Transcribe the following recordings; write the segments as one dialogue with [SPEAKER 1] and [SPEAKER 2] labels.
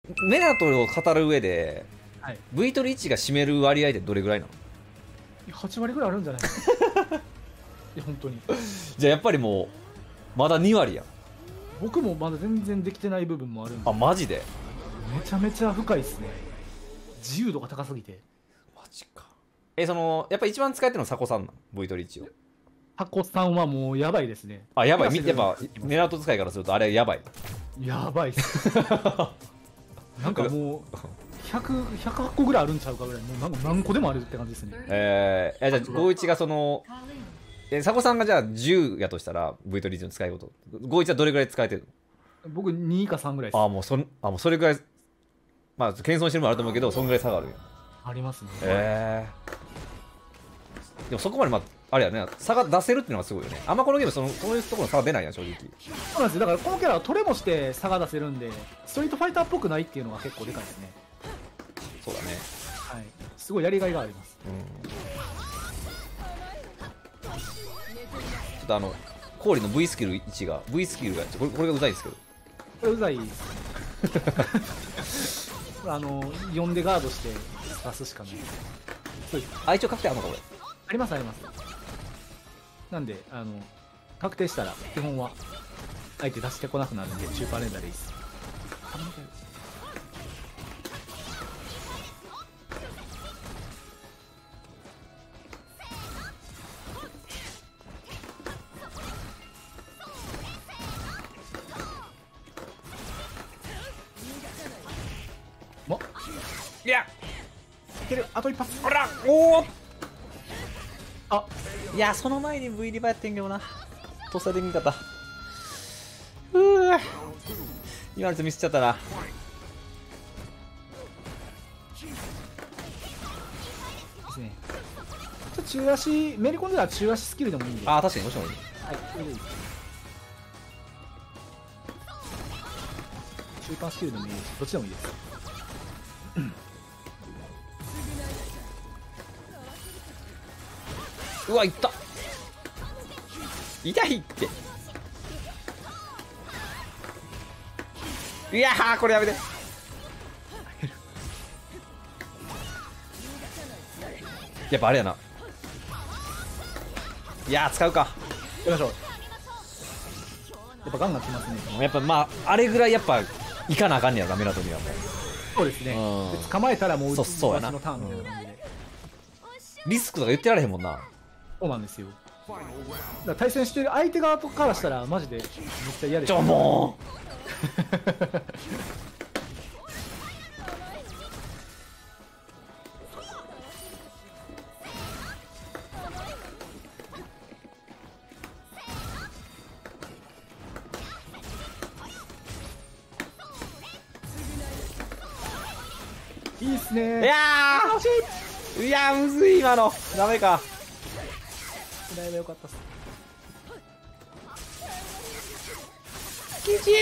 [SPEAKER 1] メナトを語る上で、
[SPEAKER 2] はい、
[SPEAKER 1] V とリーチが占める割合ってどれぐらいなの
[SPEAKER 2] 8割ぐらいあるんじゃないですか。いや本当に。
[SPEAKER 1] じゃあやっぱりもうまだ2割やん。
[SPEAKER 2] 僕もまだ全然できてない部分もあるんで。
[SPEAKER 1] あ、マジで
[SPEAKER 2] めちゃめちゃ深いですね。自由度が高すぎて。
[SPEAKER 1] マジか。やっぱ一番使えてるのはサコさんなの V とリーチを。
[SPEAKER 2] タコさんはもうやばいですね。
[SPEAKER 1] あ、やばい。やっぱメナト使いからするとあれやばい。
[SPEAKER 2] やばいっす。なんかもう108個ぐらいあるんちゃうかぐらい、もうなんか何個でもあるって感じですね。
[SPEAKER 1] じゃあ51がサコさんがじゃあ10やとしたら V とリーチの使いこと51はどれぐらい使えてるの？
[SPEAKER 2] 僕2か3ぐらいです。
[SPEAKER 1] もうそれぐらい、まあ謙遜してるのもあると思うけどそんぐらい差があるんや。
[SPEAKER 2] ありますね。
[SPEAKER 1] でもそこまであれやね、差が出せるっていうのがすごいよね。あんまこのゲームそういうところの差が出ないやん正直。
[SPEAKER 2] そうなんですよ。だからこのキャラはトレもして差が出せるんで、ストリートファイターっぽくないっていうのが結構でかいですね。
[SPEAKER 1] そうだね。
[SPEAKER 2] はい。すごいやりがいがあります。
[SPEAKER 1] ちょっと氷の V スキル1が V スキルがこれがうざいですけど。
[SPEAKER 2] これうざい呼んでガードして出すしかない。そうです。
[SPEAKER 1] 一応確定あるのかこれ。
[SPEAKER 2] ありますあります。なんで確定したら基本は相手出してこなくなるんで中パー連打でいいです。
[SPEAKER 1] いや
[SPEAKER 2] いける、あと一発。
[SPEAKER 1] ほらおお、
[SPEAKER 2] あ、
[SPEAKER 1] いやその前に V リバやってんけどな。とっさで見方。今のやつミスっちゃったな。
[SPEAKER 2] ですね。ちょっと中足めり込んでたら中足スキルでもいいんで。
[SPEAKER 1] 確かにもしもいい。
[SPEAKER 2] はい、それでいい。中間スキルでもいいし、どっちでもいいです。
[SPEAKER 1] うわ、いった。痛いって。いやー、これやめて。やっぱあれやな。いやー、使うか。
[SPEAKER 2] やりましょう。やっぱガンガンきますね。
[SPEAKER 1] やっぱまああれぐらいやっぱ行かなあかんねやろな、メラトにはもう。
[SPEAKER 2] そうですね。で捕まえたらもう
[SPEAKER 1] そうやな。
[SPEAKER 2] のターンみたいな感じで。
[SPEAKER 1] リスクとか言ってられへんもんな。
[SPEAKER 2] そうなんですよ。だから対戦してる相手側からしたらマジでめっちゃ嫌です。
[SPEAKER 1] も
[SPEAKER 2] いいっすね。
[SPEAKER 1] いやー、いやーむずい今の。ダメか。
[SPEAKER 2] だいぶ良かったっす。
[SPEAKER 1] きち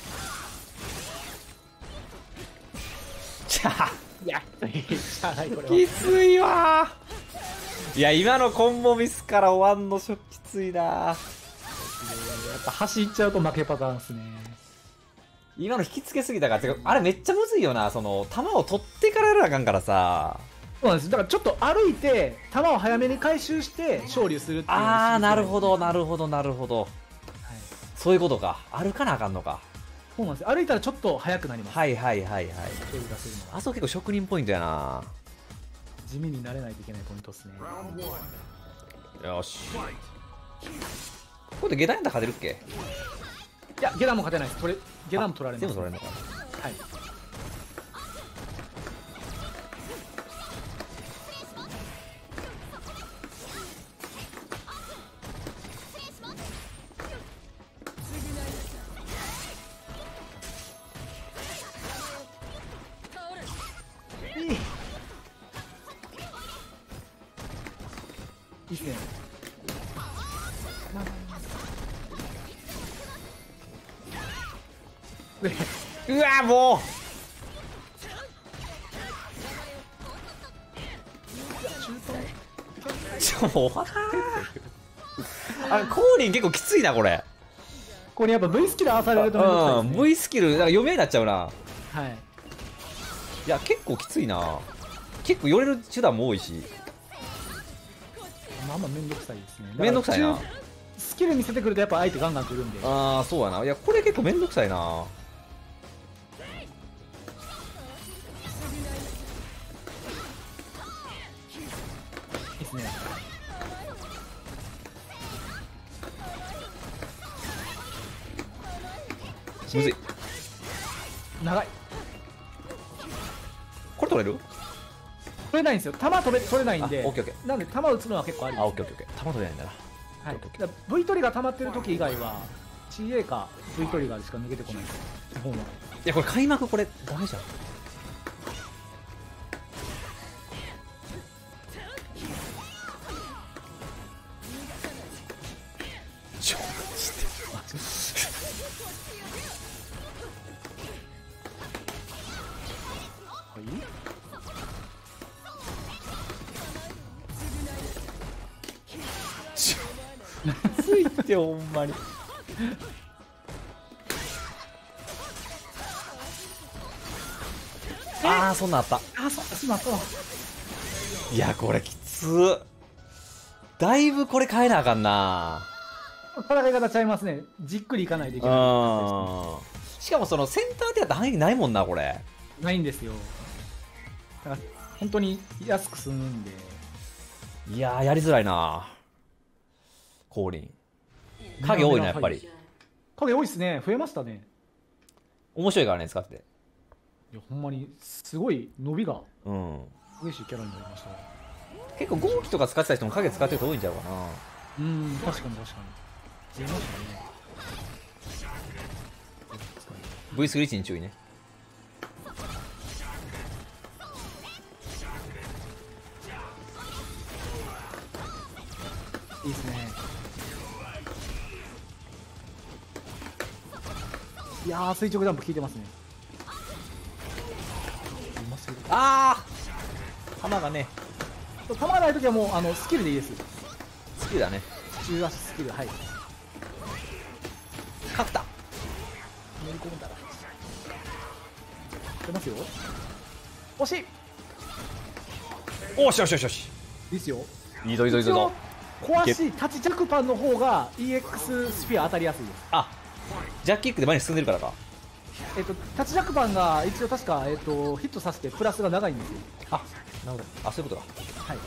[SPEAKER 1] ー。
[SPEAKER 2] いや、しゃあないこれは。
[SPEAKER 1] きついわー。いや今のコンボミスから終わんのきついなー。
[SPEAKER 2] やっぱ走っちゃうと負けパターンですね。
[SPEAKER 1] 今の引きつけすぎたから、あれめっちゃむずいよな。球を取ってからやらなあかんからさ。
[SPEAKER 2] そうなんです。だからちょっと歩いて球を早めに回収して勝利するっていう。
[SPEAKER 1] なるほどなるほどなるほど、はい、そういうことか。歩かなあかんのか。
[SPEAKER 2] そうなんです。歩いたらちょっと速くなります。
[SPEAKER 1] はいはいはいはい。あそこ結構職人ポイントやな。
[SPEAKER 2] 地味になれないといけないポイントですね。
[SPEAKER 1] よし、ここで下段やったら勝てるっけ。
[SPEAKER 2] いや、下段も勝てないです。下段も取られます。
[SPEAKER 1] 全部取られるのか。
[SPEAKER 2] はい。いいっすね。
[SPEAKER 1] うわもうもう終わったコーリン結構きついなこれ。
[SPEAKER 2] これやっぱ V スキル合わされると
[SPEAKER 1] V スキルなんか読めになっちゃうな。
[SPEAKER 2] はい。
[SPEAKER 1] いや結構きついな。結構寄れる手段も多いし、
[SPEAKER 2] まあまあめんどくさいですね。
[SPEAKER 1] めんどくさいな。
[SPEAKER 2] スキル見せてくるとやっぱ相手ガンガン来るんで。
[SPEAKER 1] ああそうやな。いやこれ結構めんどくさいな。
[SPEAKER 2] いいっすね。
[SPEAKER 1] むずい。
[SPEAKER 2] 長い。
[SPEAKER 1] これ取れる？
[SPEAKER 2] 取れないんですよ。弾取れないんで。
[SPEAKER 1] あオッケーオッケ
[SPEAKER 2] なんで弾打つのは結構ありです。
[SPEAKER 1] あオッケーオッケー。弾取れないんだな。
[SPEAKER 2] はい。だから V トリガー溜まってる時以外は CA か V トリガーでしか抜けてこないですよ。基本は。
[SPEAKER 1] いやこれ開幕これダメじゃん。ちょ
[SPEAKER 2] はい。
[SPEAKER 1] ついてほんまに。ああそんなんあった。
[SPEAKER 2] あ、そうなったわ。
[SPEAKER 1] いやこれきつー。だいぶこれ変えなあかんな。
[SPEAKER 2] 戦い方ちゃいますね。じっくりいかないといけない。
[SPEAKER 1] しかもそのセンターでやったら反撃ないもんなこれ。
[SPEAKER 2] ないんですよ。だから本当に安く済むんで。
[SPEAKER 1] いやーやりづらいな。降臨影多いなやっぱり。
[SPEAKER 2] 影多いっすね。増えましたね。
[SPEAKER 1] 面白いからね使ってて。
[SPEAKER 2] いやほんまにすごい伸びが
[SPEAKER 1] うん
[SPEAKER 2] 激しいキャラになりました。
[SPEAKER 1] 結構豪気とか使ってた人も影使ってる人多いんちゃうかな。
[SPEAKER 2] 確かに確かに。増えましたね。
[SPEAKER 1] V スリッチに注意ね。
[SPEAKER 2] いいですね。いやー垂直ジャンプ効いてますね。うますぎる。
[SPEAKER 1] ああ弾がね。
[SPEAKER 2] 弾がないときはもうスキルでいいです。
[SPEAKER 1] 好きだね。
[SPEAKER 2] 中足スキル、はい。
[SPEAKER 1] 角田
[SPEAKER 2] 乗り込んだら出ますよ。惜しい。
[SPEAKER 1] おしよしよしよし。
[SPEAKER 2] ですよ。
[SPEAKER 1] いいぞいいぞいいぞ。
[SPEAKER 2] 壊し立ち弱パンの方が EX スフィア当たりやすいです。
[SPEAKER 1] あジャッキックで前に進んでるからか。
[SPEAKER 2] 立ち弱パンが一応確かヒットさせてプラスが長いんですよ。
[SPEAKER 1] あなるほど。あそういうことか。
[SPEAKER 2] はい。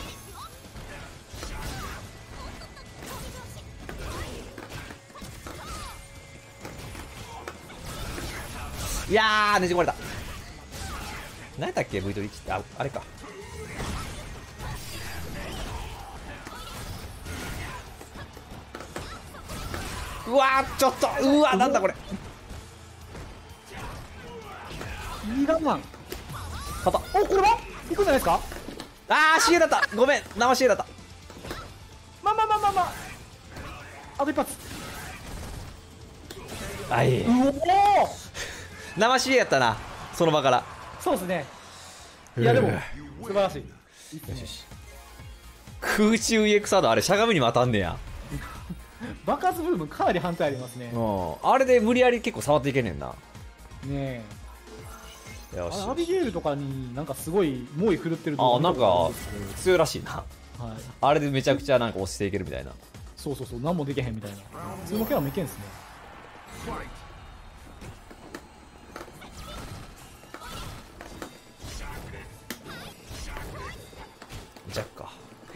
[SPEAKER 1] いやーねじ込まれた。何やったっけ V トリッチって。あれか。うわーちょっとうわなんだこれ。
[SPEAKER 2] いいガンマン。
[SPEAKER 1] 勝った。
[SPEAKER 2] おこれは行くんじゃないですか。
[SPEAKER 1] あー CA だった。ごめん生 CA だった。
[SPEAKER 2] まああと一発。
[SPEAKER 1] はいう
[SPEAKER 2] お
[SPEAKER 1] 生 CA やったなその場から。
[SPEAKER 2] そうですね。いやでも素晴らしい。
[SPEAKER 1] よしよし。空中 EX サードあれしゃがみにも当たんねや。
[SPEAKER 2] 爆発部分かなり反対ありますね。
[SPEAKER 1] あれで無理やり結構触っていけんねんな。
[SPEAKER 2] ねえ。
[SPEAKER 1] よし。
[SPEAKER 2] アビゲイルとかになんかすごい猛威振るってると
[SPEAKER 1] なんか強いらしいな。
[SPEAKER 2] はい。
[SPEAKER 1] あれでめちゃくちゃなんか押していけるみたいな。
[SPEAKER 2] そう何もできへんみたいな。普通のキャラもいけんすね。
[SPEAKER 1] ジャッか。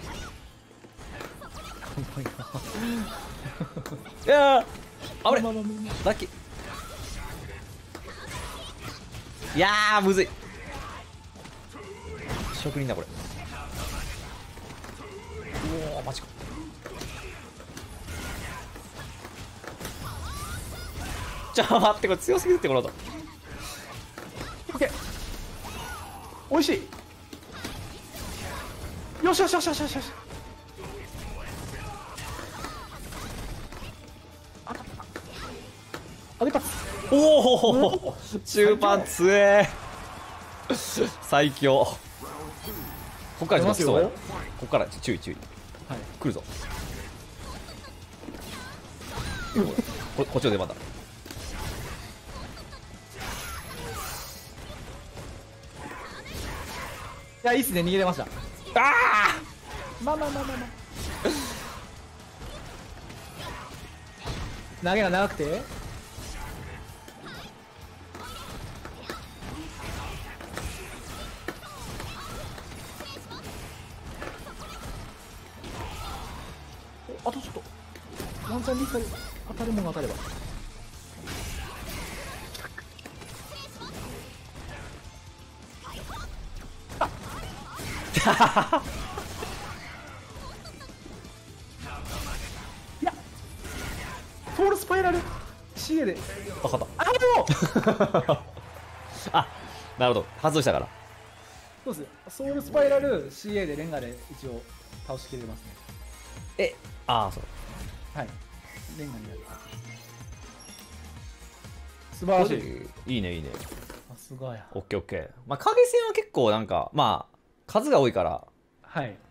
[SPEAKER 1] いやー危ねラッキー。いやーむずい。職人だこれ。おおマジか。ちょっと待ってこれ強すぎるってこの音。
[SPEAKER 2] オッケー。おいしい。よし。あと一発。
[SPEAKER 1] おお中盤強え。最強。ここから来そうや。ここから注意。
[SPEAKER 2] はい。
[SPEAKER 1] 来るぞ。こっちの出番だ。
[SPEAKER 2] やいいっすね、逃げれました。
[SPEAKER 1] あ
[SPEAKER 2] まあ投げが長くて、あとちょっとワンチャンリーサル当たるもんが当たれば。いやソウルスパイラル CA で
[SPEAKER 1] 分かっ
[SPEAKER 2] あもう
[SPEAKER 1] たあ、なるほど、発動したから。
[SPEAKER 2] そうですソウルスパイラル CA でレンガで一応倒しきれますね。
[SPEAKER 1] え、ああ、そう。
[SPEAKER 2] はいレンガになる。素晴らしい。
[SPEAKER 1] いいね、いいね。
[SPEAKER 2] さすがや。
[SPEAKER 1] オッケーオッケー。まあ、影戦は結構なんか、まあ、数が多いから、
[SPEAKER 2] はい